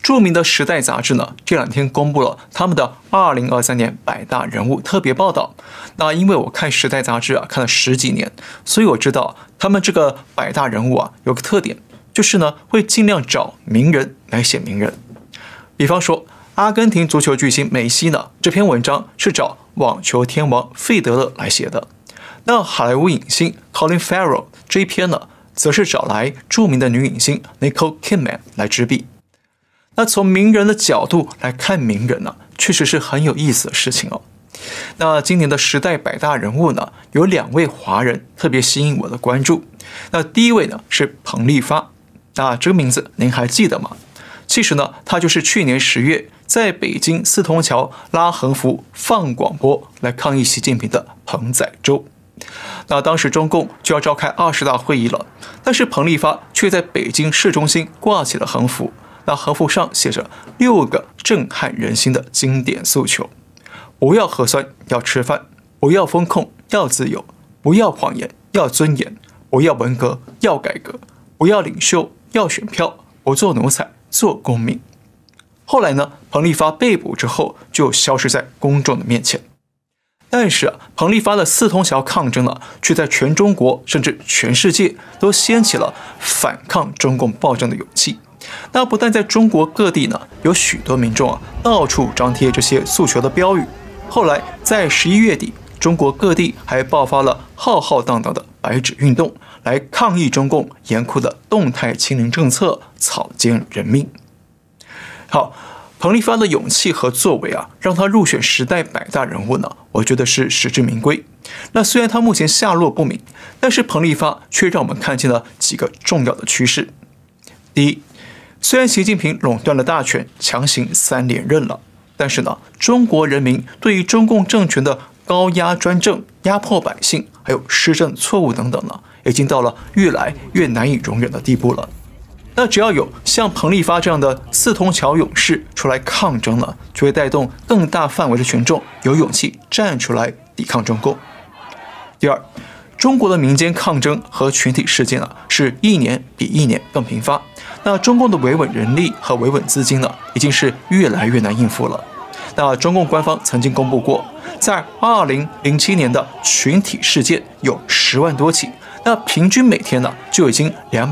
著名的《时代》杂志呢，这2天公布了他们的2023年100大人物特别报道。那因为我看《时代》杂志啊，看了10几年，所以我知道他们这个100大人物啊，有个特点，就是呢会尽量找名人来写名人。比方说，阿根廷足球巨星梅西呢，这篇文章是找网球天王费德勒来写的。那好莱坞影星 Colin Farrell 这一篇呢，则是找来著名的女影星 Nicole Kidman 来执笔。那从名人的角度来看名人呢，确实是很有意思的事情哦。那今年的时代100大人物呢，有2位华人特别吸引我的关注。那第一位呢是彭丽芳，那这个名字您还记得吗？其实呢，他就是去年10月在北京四通桥拉横幅放广播来抗议习近平的彭载舟。那当时中共就要召开20大会议了，但是彭丽芳却在北京市中心挂起了横幅。那横幅上写着6个震撼人心的经典诉求：不要核酸，要吃饭；不要风控，要自由；不要谎言，要尊严；不要文革，要改革；不要领袖，要选票；不做奴才，做公民。后来呢，彭丽芳被捕之后就消失在公众的面前。但是彭丽芳的四通桥抗争呢，却在全中国甚至全世界都掀起了反抗中共暴政的勇气。那不但在中国各地呢，有许多民众到处张贴这些诉求的标语。后来在11月底，中国各地还爆发了浩浩荡荡的白纸运动，来抗议中共严酷的动态清零政策，草菅人命。好，彭丽芳的勇气和作为让她入选时代100大人物呢，我觉得是实至名归。那虽然她目前下落不明，但是彭丽芳却让我们看见了几个重要的趋势。第一，虽然习近平垄断了大权，强行3连任了，但是呢，中国人民对于中共政权的高压专政、压迫百姓，还有施政错误等等呢，已经到了越来越难以容忍的地步了。那只要有像彭丽芳这样的四通桥勇士出来抗争了，就会带动更大范围的群众有勇气站出来抵抗中共。第二，中国的民间抗争和群体事件是一年比一年更频发。那中共的维稳人力和维稳资金呢，已经是越来越难应付了。那中共官方曾经公布过，在2007年的群体事件有10万多起，那平均每天呢就已经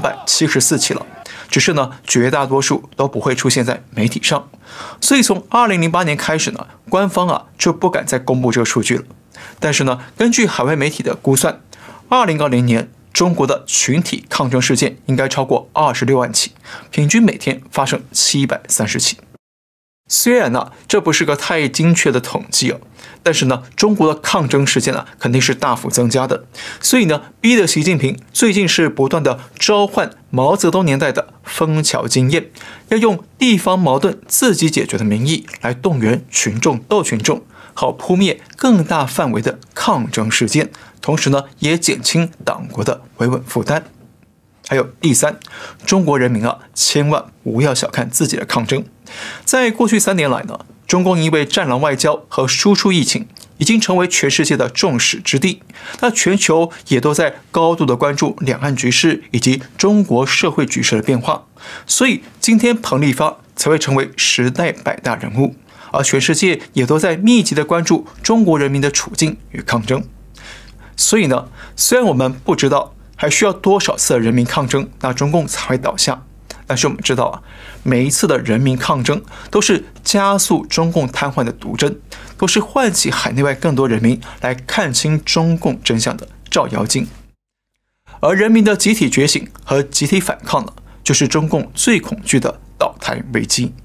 274起了。只是呢，绝大多数都不会出现在媒体上，所以从2008年开始呢，官方就不敢再公布这个数据了。但是呢，根据海外媒体的估算，2020年中国的群体抗争事件应该超过26万起，平均每天发生730起。虽然这不是个太精确的统计但是呢，中国的抗争事件肯定是大幅增加的，所以呢，逼得习近平最近是不断的召唤毛泽东年代的枫桥经验，要用地方矛盾自己解决的名义来动员群众斗群众，好扑灭更大范围的抗争事件，同时呢，也减轻党国的维稳负担。还有第三，中国人民千万不要小看自己的抗争。在过去3年来呢，中共因为战狼外交和输出疫情，已经成为全世界的众矢之的。那全球也都在高度的关注两岸局势以及中国社会局势的变化。所以今天彭丽芳才会成为时代100大人物，而全世界也都在密集的关注中国人民的处境与抗争。所以呢，虽然我们不知道还需要多少次的人民抗争，那中共才会倒下，但是我们知道每一次的人民抗争都是加速中共瘫痪的毒针，都是唤起海内外更多人民来看清中共真相的照妖镜。而人民的集体觉醒和集体反抗呢，就是中共最恐惧的倒台危机。